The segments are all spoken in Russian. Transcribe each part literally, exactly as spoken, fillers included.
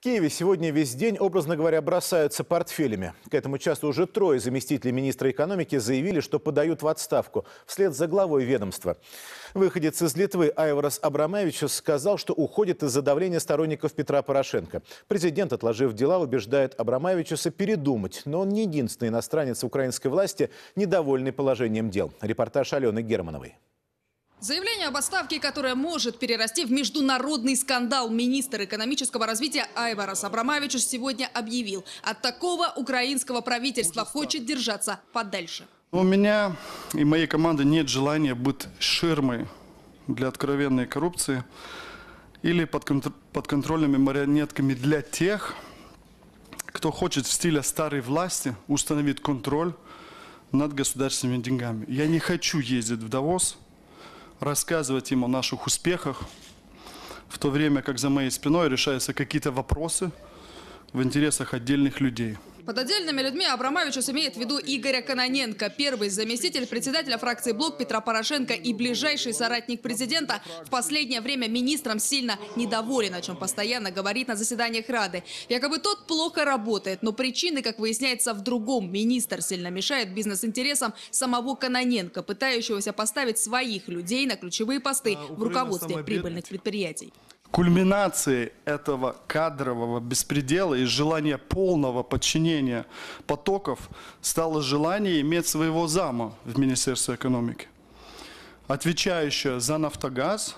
Киеве сегодня весь день, образно говоря, бросаются портфелями. К этому часу уже трое заместителей министра экономики заявили, что подают в отставку вслед за главой ведомства. Выходец из Литвы Айварас Абрамавичус сказал, что уходит из-за давления сторонников Петра Порошенко. Президент, отложив дела, убеждает Абрамавичуса передумать. Но он не единственный иностранец украинской власти, недовольный положением дел. Репортаж Алены Германовой. Заявление об отставке, которое может перерасти в международный скандал, министр экономического развития Айварас Абрамавичус сегодня объявил: от такого украинского правительства хочет держаться подальше. У меня и моей команды нет желания быть ширмой для откровенной коррупции или подконтрольными марионетками для тех, кто хочет в стиле старой власти установить контроль над государственными деньгами. Я не хочу ездить в Давос, рассказывать им о наших успехах, в то время как за моей спиной решаются какие-то вопросы в интересах отдельных людей. Под отдельными людьми Абрамавичус имеет в виду Игоря Кононенко, первый заместитель председателя фракции «Блок» Петра Порошенко и ближайший соратник президента. В последнее время министром сильно недоволен, о чем постоянно говорит на заседаниях Рады. Якобы тот плохо работает, но причины, как выясняется, в другом. Министр сильно мешает бизнес-интересам самого Кононенко, пытающегося поставить своих людей на ключевые посты в руководстве прибыльных предприятий. Кульминацией этого кадрового беспредела и желания полного подчинения потоков стало желание иметь своего зама в Министерстве экономики, отвечающего за «Нафтогаз»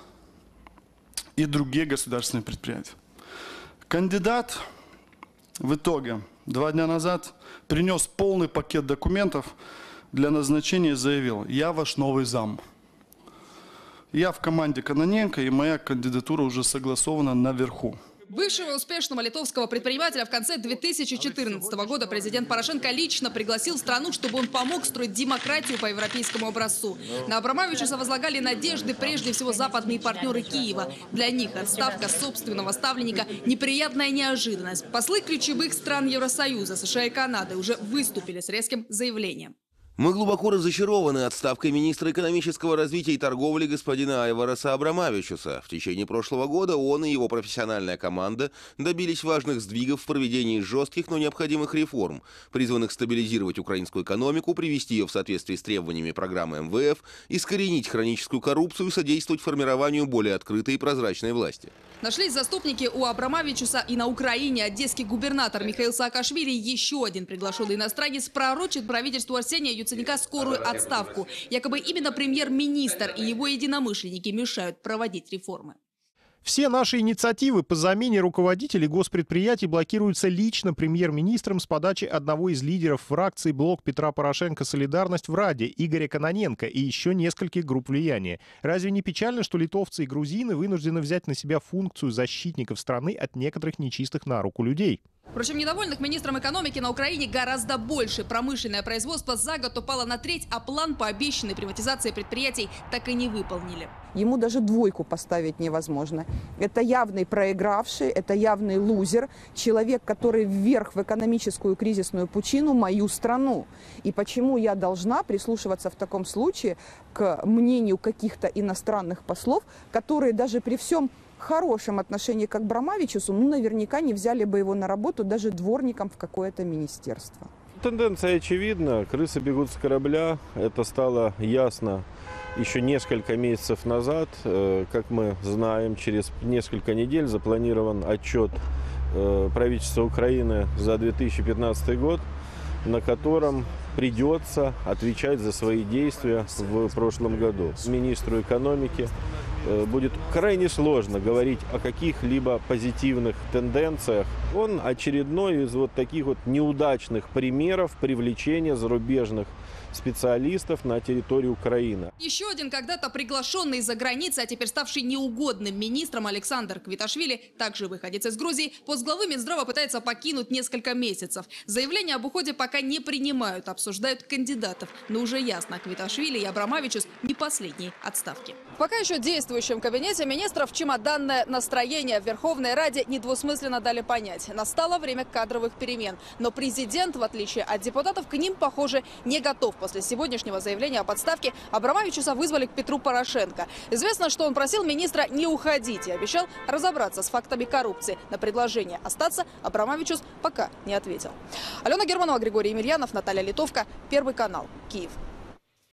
и другие государственные предприятия. Кандидат в итоге два дня назад принес полный пакет документов для назначения и заявил: «Я ваш новый зам». Я в команде Кононенко, и моя кандидатура уже согласована наверху. Бывшего успешного литовского предпринимателя в конце две тысячи четырнадцатого года президент Порошенко лично пригласил в страну, чтобы он помог строить демократию по европейскому образцу. На Абрамавичуса возлагали надежды прежде всего западные партнеры Киева. Для них отставка собственного ставленника – неприятная неожиданность. Послы ключевых стран Евросоюза, США и Канады уже выступили с резким заявлением. Мы глубоко разочарованы отставкой министра экономического развития и торговли господина Айвараса Абрамавичуса. В течение прошлого года он и его профессиональная команда добились важных сдвигов в проведении жестких, но необходимых реформ, призванных стабилизировать украинскую экономику, привести ее в соответствии с требованиями программы эм вэ эф, искоренить хроническую коррупцию и содействовать формированию более открытой и прозрачной власти. Нашлись заступники у Абрамавичуса и на Украине. Одесский губернатор Михаил Саакашвили, еще один приглашенный иностранец, пророчит правительству Арсения Яценюка скорую отставку. Якобы именно премьер-министр и его единомышленники мешают проводить реформы. Все наши инициативы по замене руководителей госпредприятий блокируются лично премьер-министром с подачи одного из лидеров фракции «Блок» Петра Порошенко «Солидарность» в Раде, Игоря Кононенко, и еще нескольких групп влияния. Разве не печально, что литовцы и грузины вынуждены взять на себя функцию защитников страны от некоторых нечистых на руку людей? Впрочем, недовольных министром экономики на Украине гораздо больше. Промышленное производство за год упало на треть, а план по обещанной приватизации предприятий так и не выполнили. Ему даже двойку поставить невозможно. Это явный проигравший, это явный лузер, человек, который вверх в экономическую кризисную пучину мою страну. И почему я должна прислушиваться в таком случае к мнению каких-то иностранных послов, которые даже при всем хорошем отношении к Абрамавичусу, ну, наверняка не взяли бы его на работу даже дворником в какое-то министерство. Тенденция очевидна. Крысы бегут с корабля. Это стало ясно еще несколько месяцев назад. Как мы знаем, через несколько недель запланирован отчет правительства Украины за две тысячи пятнадцатый год, на котором придется отвечать за свои действия в прошлом году. Министру экономики будет крайне сложно говорить о каких-либо позитивных тенденциях. Он очередной из вот таких вот неудачных примеров привлечения зарубежных специалистов на территорию Украины. Еще один когда-то приглашенный из-за границы, а теперь ставший неугодным министром Александр Квиташвили, также выходец из Грузии, постглавы Минздрава пытается покинуть несколько месяцев. Заявления об уходе пока не принимают, обсуждают кандидатов. Но уже ясно, Квиташвили и Абрамавичус не последние отставки. Пока еще действующем кабинете министров чемоданное настроение в Верховной Раде недвусмысленно дали понять. Настало время кадровых перемен. Но президент, в отличие от депутатов, к ним, похоже, не готов После сегодняшнего заявления о подставке Абрамавичуса вызвали к Петру Порошенко. Известно, что он просил министра не уходить и обещал разобраться с фактами коррупции. На предложение остаться Абрамавичус пока не ответил. Алена Германова, Григорий Емельянов, Наталья Литовка, Первый канал, Киев.